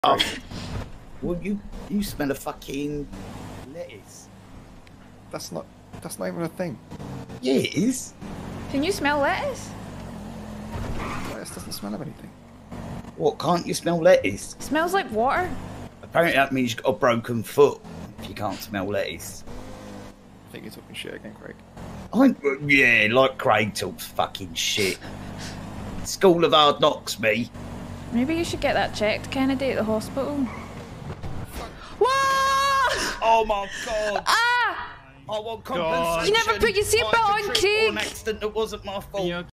Oh. Well, you smell a fucking lettuce. That's not even a thing. Yeah, it is. Can you smell lettuce? Lettuce doesn't smell of anything. What, can't you smell lettuce? It smells like water. Apparently that means you've got a broken foot if you can't smell lettuce. I think you're talking shit again, Craig. Yeah, like Craig talks fucking shit. School of Hard Knocks, me. Maybe you should get that checked, Kennedy, at the hospital. Whoa! Oh my god! Ah! I want compensation. You never put your seatbelt on, Craig! An accident that wasn't my fault.